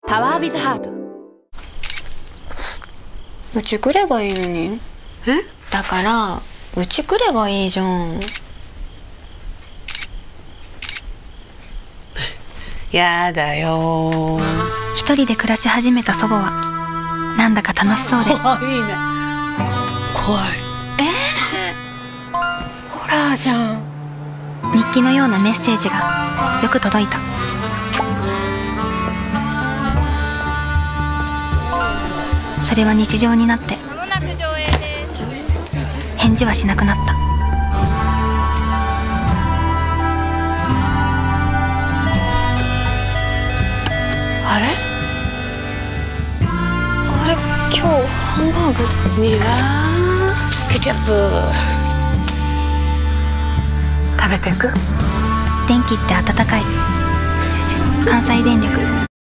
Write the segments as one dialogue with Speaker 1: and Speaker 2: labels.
Speaker 1: パワービズハート。
Speaker 2: うち来ればいいのに。
Speaker 3: え？
Speaker 2: だからうち来ればいいじゃん。
Speaker 3: やだよ。
Speaker 4: 一人で暮らし始めた祖母はなんだか楽しそうで。
Speaker 3: 怖いね。怖い。
Speaker 1: ホラーじゃん。
Speaker 4: 日記のようなメッセージがよく届いた。それは日常になって返事はしなくなった。
Speaker 3: あれ？
Speaker 2: あれ、今日ハンバーグ。
Speaker 3: ニラケチャップ食べてく？
Speaker 4: 電気って温かい。関西電力。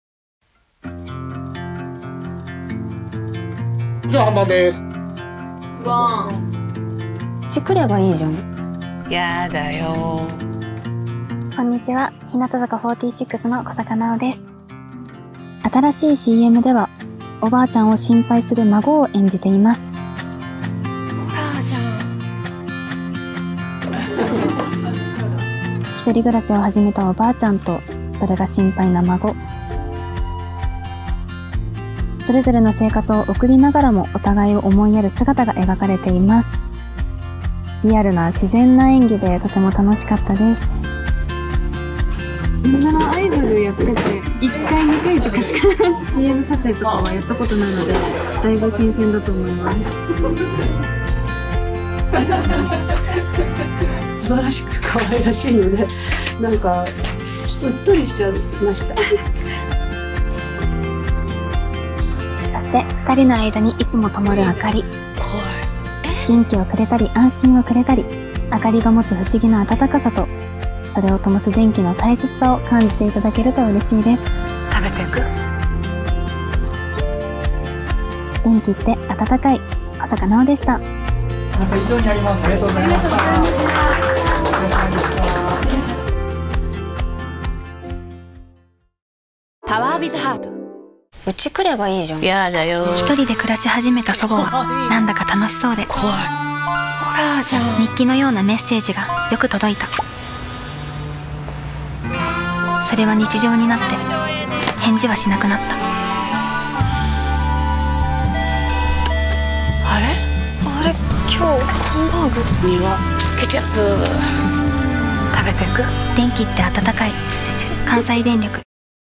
Speaker 5: じゃあ、ハンバーグです。
Speaker 2: うち来ればいいじゃん。
Speaker 3: やだよ。
Speaker 4: こんにちは、日向坂46の小坂直です。新しい CM ではおばあちゃんを心配する孫を演じています。
Speaker 1: ホラーじゃん。
Speaker 4: 一人暮らしを始めたおばあちゃんとそれが心配な孫。それぞれの生活を送りながらもお互いを思いやる姿が描かれています。リアルな自然な演技でとても楽しかったです。
Speaker 6: 女のアイドルやってて1回2回とかしかCM 撮影とかはやったことないのでだいぶ新鮮だと思います。
Speaker 3: 素晴らしく可愛らしいので、なんかちょっとうっとりしちゃいました。
Speaker 4: そして二人の間にいつも灯る明かり。
Speaker 3: 怖い。
Speaker 4: 元気をくれたり安心をくれたり、明かりが持つ不思議な温かさとそれを灯す電気の大切さを感じていただけると嬉しいです。
Speaker 3: 食べてく？
Speaker 4: 電気って温かい。小坂直でした。
Speaker 5: 以上になります。ありがとうございました。
Speaker 1: パワービズハート。
Speaker 2: うち来ればいいじゃん。
Speaker 3: やだよ。
Speaker 4: 一人で暮らし始めた祖母はなんだか楽しそうで。
Speaker 3: 怖い。
Speaker 1: ホラーじゃん。
Speaker 4: 日記のようなメッセージがよく届いた。それは日常になって返事はしなくなった。
Speaker 3: あれ？
Speaker 2: あれ、今日ハンバーグ。
Speaker 3: ニラケチャップ食べてく？
Speaker 4: 電気って温かい。関西電力。